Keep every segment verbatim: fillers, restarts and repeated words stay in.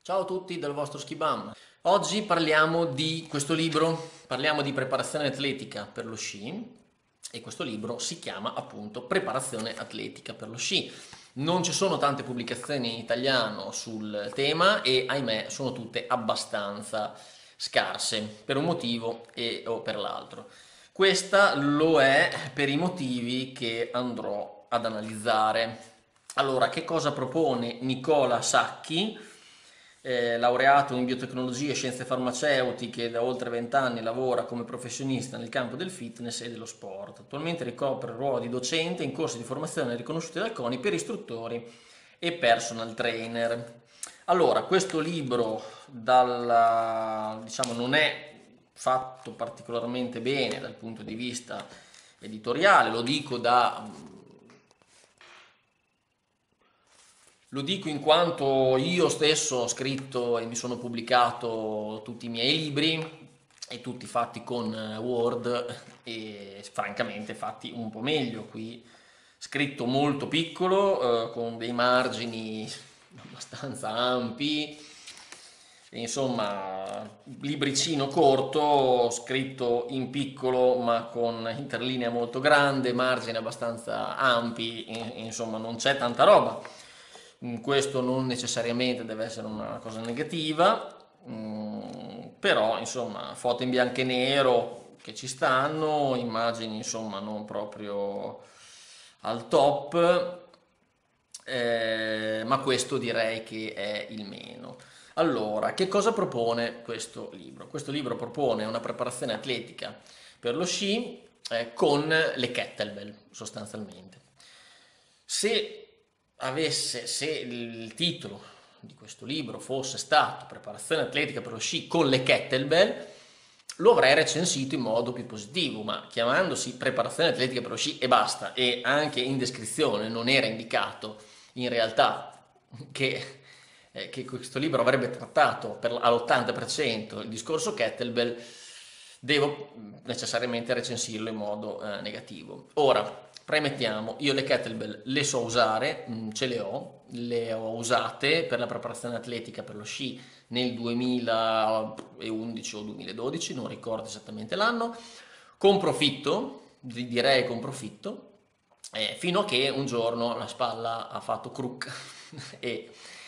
Ciao a tutti dal vostro Skibam. Oggi parliamo di questo libro, parliamo di preparazione atletica per lo sci e questo libro si chiama appunto Preparazione atletica per lo sci. Non ci sono tante pubblicazioni in italiano sul tema e ahimè sono tutte abbastanza scarse per un motivo e, o per l'altro. Questa lo è per i motivi che andrò ad analizzare. Allora, che cosa propone Nicola Sacchi? Eh, laureato in biotecnologie e scienze farmaceutiche, da oltre venti anni lavora come professionista nel campo del fitness e dello sport. Attualmente ricopre il ruolo di docente in corsi di formazione riconosciuti dal CONI per istruttori e personal trainer. Allora, questo libro dalla, diciamo, non è fatto particolarmente bene dal punto di vista editoriale, lo dico da Lo dico in quanto io stesso ho scritto e mi sono pubblicato tutti i miei libri e tutti fatti con eh, Word e francamente fatti un po' meglio qui, scritto molto piccolo, eh, con dei margini abbastanza ampi, e insomma, libricino corto, scritto in piccolo ma con interlinea molto grande, margini abbastanza ampi, in- insomma non c'è tanta roba. Mm, Questo non necessariamente deve essere una cosa negativa, mm, però insomma foto in bianco e nero che ci stanno, immagini insomma non proprio al top, eh, ma questo direi che è il meno. Allora, che cosa propone questo libro? Questo libro propone una preparazione atletica per lo sci eh, con le kettlebell sostanzialmente. Se avesse, se il titolo di questo libro fosse stato Preparazione atletica per lo sci con le kettlebell, lo avrei recensito in modo più positivo, ma chiamandosi Preparazione atletica per lo sci e basta, e anche in descrizione non era indicato in realtà che, eh, che questo libro avrebbe trattato per, all'ottanta per cento il discorso kettlebell, devo necessariamente recensirlo in modo eh, negativo. Ora, premettiamo, io le kettlebell le so usare, mh, ce le ho, le ho usate per la preparazione atletica per lo sci nel duemilaundici o duemiladodici, non ricordo esattamente l'anno, con profitto, di- direi con profitto, eh, fino a che un giorno la spalla ha fatto cruc e,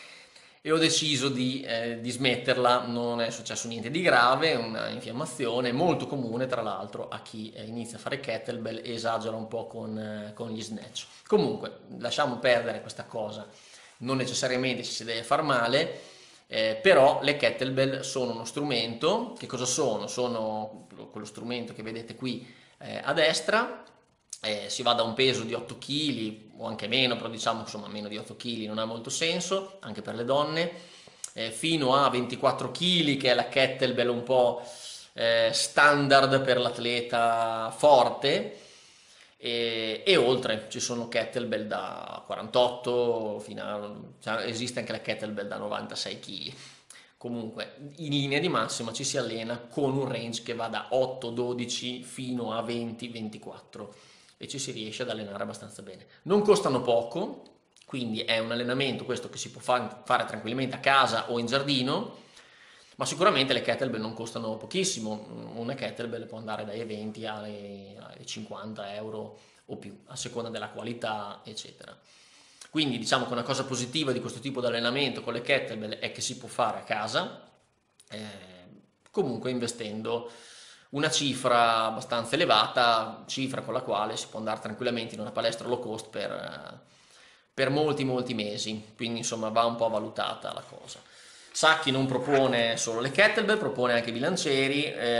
e ho deciso di, eh, di smetterla. Non è successo niente di grave, una infiammazione molto comune tra l'altro a chi eh, inizia a fare kettlebell e esagera un po' con, eh, con gli snatch. Comunque lasciamo perdere questa cosa, non necessariamente ci si deve far male, eh, però le kettlebell sono uno strumento. Che cosa sono? Sono quello strumento che vedete qui eh, a destra, eh, si va da un peso di otto chili o anche meno, però diciamo insomma meno di otto chili non ha molto senso, anche per le donne, eh, fino a ventiquattro chili che è la kettlebell un po' eh, standard per l'atleta forte, e, e oltre ci sono kettlebell da quarantotto fino a, cioè, esiste anche la kettlebell da novantasei chili. Comunque, in linea di massima ci si allena con un range che va da otto dodici fino a venti ventiquattro e ci si riesce ad allenare abbastanza bene. Non costano poco, quindi è un allenamento questo che si può fa- fare tranquillamente a casa o in giardino, ma sicuramente le kettlebell non costano pochissimo. Una kettlebell può andare dai venti ai, ai cinquanta euro o più, a seconda della qualità, eccetera. Quindi diciamo che una cosa positiva di questo tipo di allenamento con le kettlebell è che si può fare a casa, eh, comunque investendo una cifra abbastanza elevata, cifra con la quale si può andare tranquillamente in una palestra low cost per, eh, per molti molti mesi, quindi insomma va un po' valutata la cosa. Sacchi non propone solo le kettlebell, propone anche i bilancieri,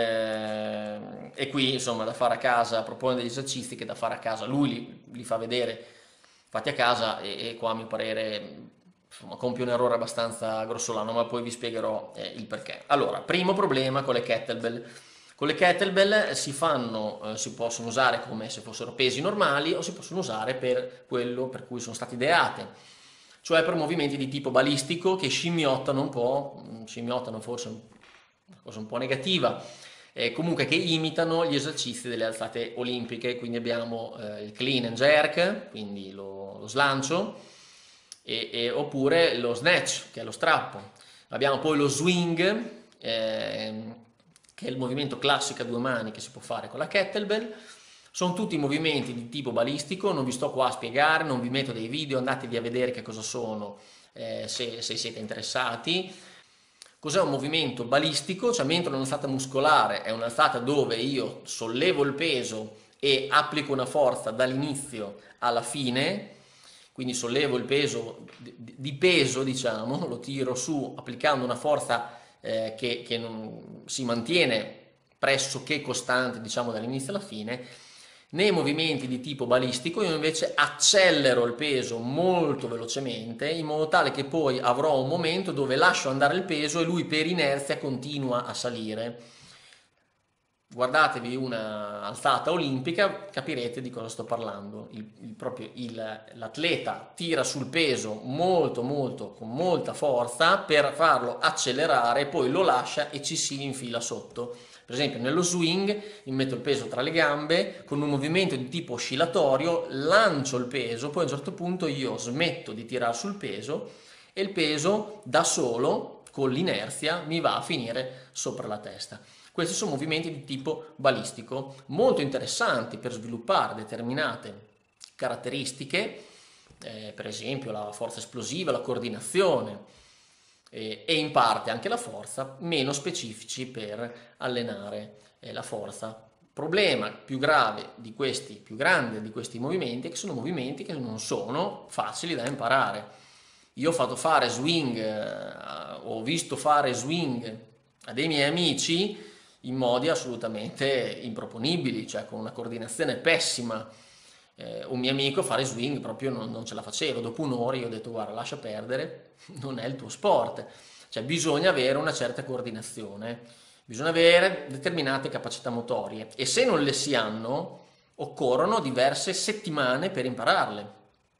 eh, e qui insomma da fare a casa, propone degli esercizi che da fare a casa, lui li, li fa vedere fatti a casa, e, e qua a mio parere insomma, compie un errore abbastanza grossolano, ma poi vi spiegherò eh, il perché. Allora, primo problema con le kettlebell. Con le kettlebell si fanno, eh, si possono usare come se fossero pesi normali o si possono usare per quello per cui sono state ideate, cioè per movimenti di tipo balistico che scimmiottano un po', mm, scimmiottano forse una cosa un po' negativa, eh, comunque che imitano gli esercizi delle alzate olimpiche. Quindi abbiamo eh, il clean and jerk, quindi lo, lo slancio, e, e- oppure lo snatch, che è lo strappo. Abbiamo poi lo swing, eh, che è il movimento classico a due mani che si può fare con la kettlebell. Sono tutti movimenti di tipo balistico, non vi sto qua a spiegare, non vi metto dei video, andatevi a vedere che cosa sono eh, se, se siete interessati. Cos'è un movimento balistico? Cioè, mentre un'alzata muscolare è un'alzata dove io sollevo il peso e applico una forza dall'inizio alla fine, quindi sollevo il peso di peso, diciamo, lo tiro su applicando una forza eh, che, che non, si mantiene pressoché costante, diciamo, dall'inizio alla fine. Nei movimenti di tipo balistico io invece accelero il peso molto velocemente in modo tale che poi avrò un momento dove lascio andare il peso e lui per inerzia continua a salire. Guardatevi una alzata olimpica, capirete di cosa sto parlando. Il, il proprio, il, l'atleta tira sul peso molto molto con molta forza per farlo accelerare, poi lo lascia e ci si infila sotto. Per esempio nello swing mi metto il peso tra le gambe, con un movimento di tipo oscillatorio lancio il peso, poi a un certo punto io smetto di tirare sul peso e il peso da solo, con l'inerzia, mi va a finire sopra la testa. Questi sono movimenti di tipo balistico, molto interessanti per sviluppare determinate caratteristiche, eh, per esempio la forza esplosiva, la coordinazione, e in parte anche la forza, meno specifici per allenare eh, la forza. Problema più grave di questi, più grande di questi movimenti è che sono movimenti che non sono facili da imparare. Io ho fatto fare swing, eh, ho visto fare swing a dei miei amici in modi assolutamente improponibili, cioè con una coordinazione pessima. Eh, un mio amico fare swing proprio non, non ce la faceva, dopo un'ora io ho detto guarda lascia perdere, non è il tuo sport, cioè bisogna avere una certa coordinazione, bisogna avere determinate capacità motorie e se non le si hanno occorrono diverse settimane per impararle,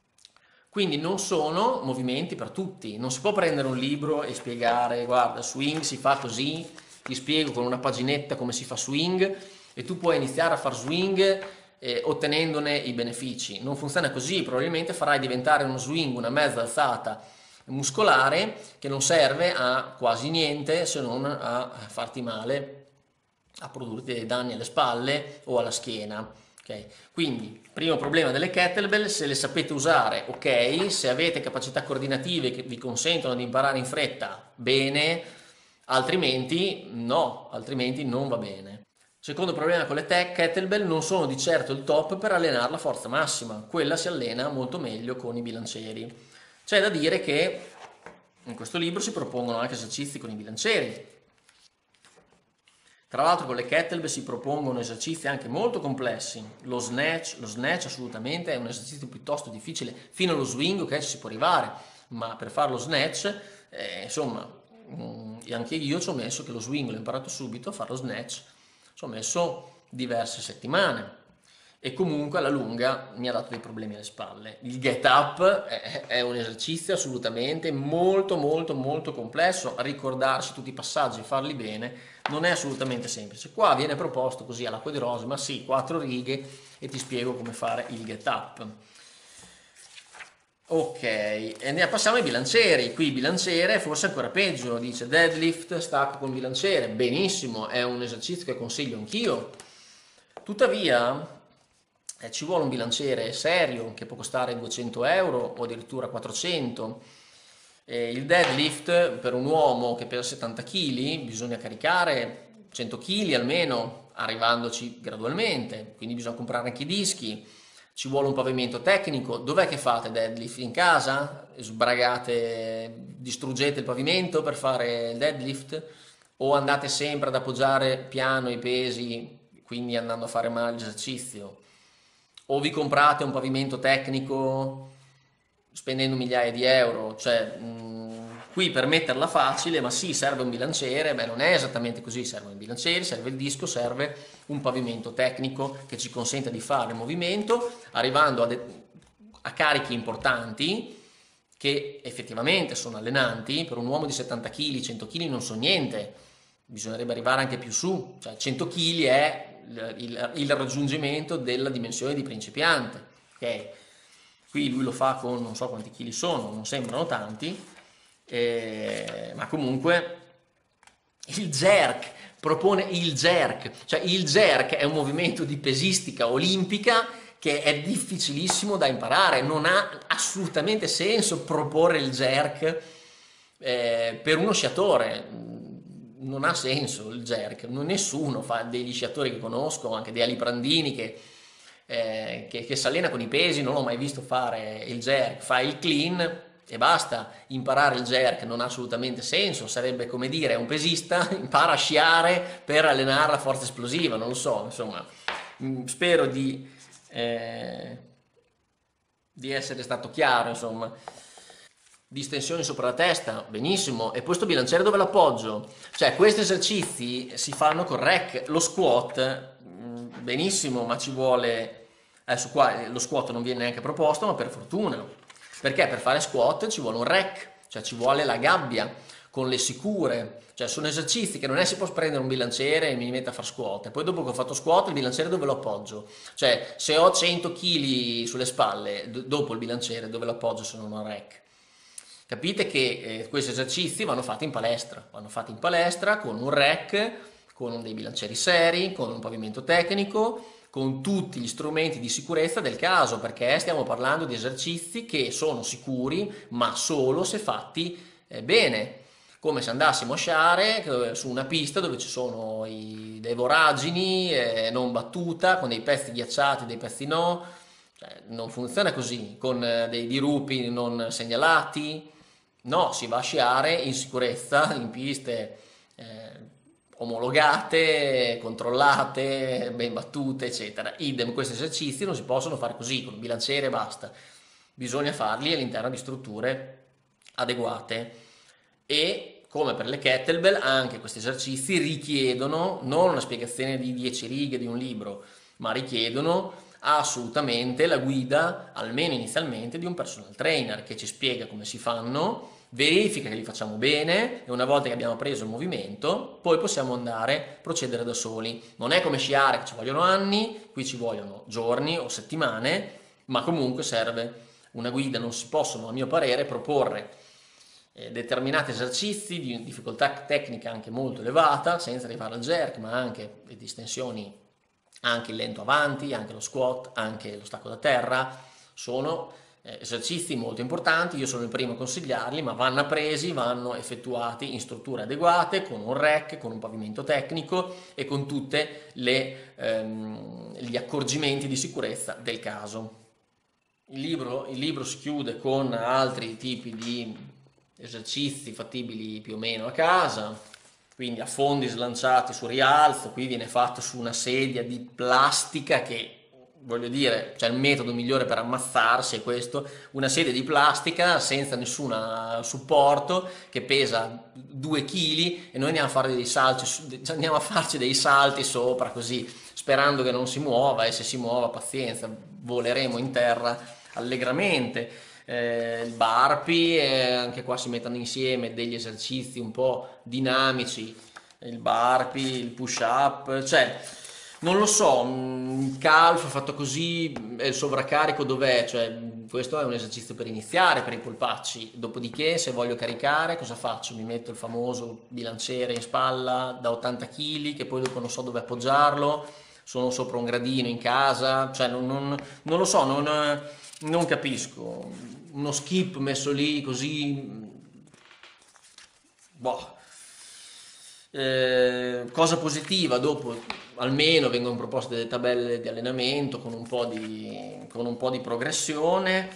quindi non sono movimenti per tutti, non si può prendere un libro e spiegare guarda swing si fa così, ti spiego con una paginetta come si fa swing e tu puoi iniziare a far swing Eh, ottenendone i benefici. Non funziona così, probabilmente farai diventare uno swing una mezza alzata muscolare che non serve a quasi niente se non a farti male, a produrti dei danni alle spalle o alla schiena. Okay? Quindi, primo problema delle kettlebell, se le sapete usare, ok, se avete capacità coordinative che vi consentono di imparare in fretta, bene, altrimenti no, altrimenti non va bene. Secondo problema con le tech kettlebell non sono di certo il top per allenare la forza massima, quella si allena molto meglio con i bilancieri. C'è da dire che in questo libro si propongono anche esercizi con i bilancieri. Tra l'altro con le kettlebell si propongono esercizi anche molto complessi. Lo snatch, lo snatch assolutamente è un esercizio piuttosto difficile, fino allo swing ok ci si può arrivare, ma per fare lo snatch, eh, insomma, mh, anche io ci ho messo che lo swing l'ho imparato subito, a fare lo snatch ci ho messo diverse settimane e comunque alla lunga mi ha dato dei problemi alle spalle. Il get up è, è un esercizio assolutamente molto molto molto complesso, ricordarsi tutti i passaggi e farli bene non è assolutamente semplice. Qua viene proposto così all'acqua di rose, ma sì, quattro righe e ti spiego come fare il get up. Ok, e ne passiamo ai bilancieri. Qui bilanciere è forse ancora peggio, dice deadlift, stacco con bilanciere. Benissimo, è un esercizio che consiglio anch'io. Tuttavia eh, ci vuole un bilanciere serio che può costare duecento euro o addirittura quattrocento. Eh, il deadlift per un uomo che pesa settanta chili bisogna caricare cento chili almeno, arrivandoci gradualmente, quindi bisogna comprare anche i dischi. Ci vuole un pavimento tecnico. Dov'è che fate deadlift? In casa? Sbragate, distruggete il pavimento per fare il deadlift? O andate sempre ad appoggiare piano i pesi, quindi andando a fare male l'esercizio? O vi comprate un pavimento tecnico spendendo migliaia di euro? Cioè, mh, qui per metterla facile, ma sì, serve un bilanciere, beh non è esattamente così, serve un bilanciere, serve il disco, serve un pavimento tecnico che ci consenta di fare il movimento, arrivando a, a carichi importanti, che effettivamente sono allenanti. Per un uomo di settanta chili, cento chili non sono niente, bisognerebbe arrivare anche più su, cioè cento chili è il, il, il raggiungimento della dimensione di principiante, ok? Qui lui lo fa con non so quanti chili sono, non sembrano tanti, Eh, ma ma comunque il jerk, propone il jerk, cioè il jerk è un movimento di pesistica olimpica che è difficilissimo da imparare, non ha assolutamente senso proporre il jerk eh, per uno sciatore, non ha senso il jerk, non nessuno fa, degli sciatori che conosco, anche dei Aliprandini che, eh, che, che si allena con i pesi, non l'ho mai visto fare il jerk, fa il clean e basta. Imparare il jerk non ha assolutamente senso, sarebbe come dire un pesista impara a sciare per allenare la forza esplosiva, non lo so, insomma, spero di, eh, di essere stato chiaro, insomma. Distensioni sopra la testa, benissimo, e questo bilanciere dove l'appoggio? Cioè questi esercizi si fanno col rack, lo squat, benissimo, ma ci vuole, adesso qua lo squat non viene neanche proposto, ma per fortuna, perché per fare squat ci vuole un rack, cioè ci vuole la gabbia con le sicure, cioè sono esercizi che non è si può prendere un bilanciere e mi metto a fare squat e poi dopo che ho fatto squat il bilanciere dove lo appoggio? Cioè se ho cento chili sulle spalle, d- dopo il bilanciere dove lo appoggio se non ho rack? Capite che eh, questi esercizi vanno fatti in palestra, vanno fatti in palestra con un rack, con dei bilancieri seri, con un pavimento tecnico, con tutti gli strumenti di sicurezza del caso, perché stiamo parlando di esercizi che sono sicuri, ma solo se fatti eh, bene, come se andassimo a sciare eh, su una pista dove ci sono i, dei voragini, eh, non battuta, con dei pezzi ghiacciati, dei pezzi no, cioè, non funziona così, con eh, dei dirupi non segnalati. No, si va a sciare in sicurezza, in piste eh, omologate, controllate, ben battute, eccetera. Idem, questi esercizi non si possono fare così, con un bilanciere e basta. Bisogna farli all'interno di strutture adeguate. E, come per le kettlebell, anche questi esercizi richiedono non una spiegazione di dieci righe di un libro, ma richiedono assolutamente la guida, almeno inizialmente, di un personal trainer che ci spiega come si fanno, verifica che li facciamo bene e una volta che abbiamo preso il movimento poi possiamo andare a procedere da soli. Non è come sciare che ci vogliono anni, qui ci vogliono giorni o settimane, ma comunque serve una guida, non si possono a mio parere proporre eh, determinati esercizi di difficoltà tecnica anche molto elevata senza arrivare al jerk, ma anche le distensioni, anche il lento avanti, anche lo squat, anche lo stacco da terra, sono eh, esercizi molto importanti, io sono il primo a consigliarli, ma vanno presi, vanno effettuati in strutture adeguate, con un rack, con un pavimento tecnico e con tutti ehm, gli accorgimenti di sicurezza del caso. Il libro, il libro si chiude con altri tipi di esercizi fattibili più o meno a casa, quindi affondi slanciati su rialzo, qui viene fatto su una sedia di plastica che, voglio dire, cioè il metodo migliore per ammazzarsi è questo, una sedia di plastica senza nessun supporto che pesa due chili e noi andiamo a fare dei salti, andiamo a farci dei salti sopra così, sperando che non si muova e se si muova pazienza, voleremo in terra allegramente. Eh, il burpee, eh, anche qua si mettono insieme degli esercizi un po' dinamici, il burpee, il push up, cioè non lo so, il calf fatto così, il sovraccarico dov'è? Cioè, questo è un esercizio per iniziare, per i polpacci, dopodiché se voglio caricare cosa faccio? Mi metto il famoso bilanciere in spalla da ottanta chili che poi dopo non so dove appoggiarlo, sono sopra un gradino in casa, cioè non, non, non lo so, non, non capisco. Uno skip messo lì così, boh. Eh, cosa positiva, dopo almeno vengono proposte delle tabelle di allenamento con un po' di, con un po' di progressione.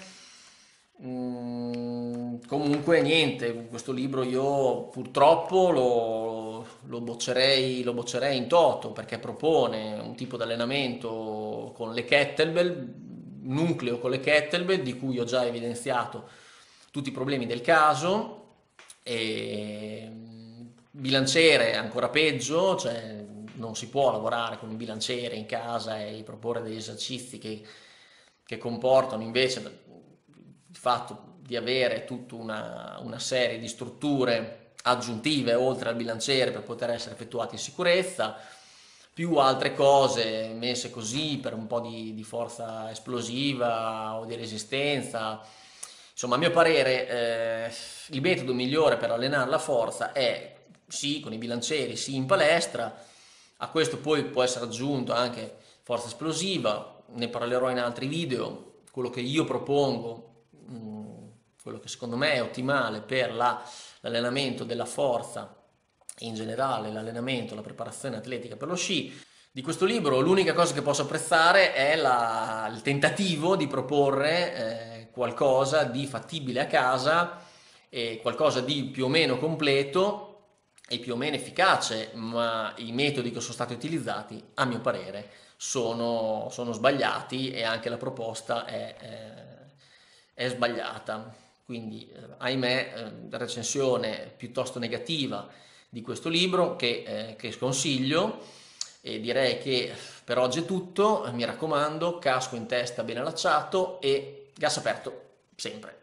Mm, comunque niente, questo libro io purtroppo lo, lo boccerei, lo boccerei in toto perché propone un tipo di allenamento con le kettlebell, nucleo con le kettlebell di cui ho già evidenziato tutti i problemi del caso, e bilanciere ancora peggio, cioè non si può lavorare con un bilanciere in casa e proporre degli esercizi che, che comportano invece il fatto di avere tutta una, una serie di strutture aggiuntive oltre al bilanciere per poter essere effettuati in sicurezza, più altre cose messe così per un po' di, di forza esplosiva o di resistenza. Insomma, a mio parere, eh, il metodo migliore per allenare la forza è sì con i bilancieri, sì in palestra. A questo poi può essere aggiunto anche forza esplosiva, ne parlerò in altri video. Quello che io propongo, mh, quello che secondo me è ottimale per la- l'allenamento della forza, in generale l'allenamento, la preparazione atletica per lo sci. Di questo libro l'unica cosa che posso apprezzare è la- il tentativo di proporre eh, qualcosa di fattibile a casa, e qualcosa di più o meno completo e più o meno efficace, ma i metodi che sono stati utilizzati, a mio parere, sono, sono sbagliati, e anche la proposta è, è- è sbagliata. Quindi, eh, ahimè, eh, recensione piuttosto negativa di questo libro che, eh, che sconsiglio, e direi che per oggi è tutto. Mi raccomando, casco in testa ben allacciato e gas aperto sempre.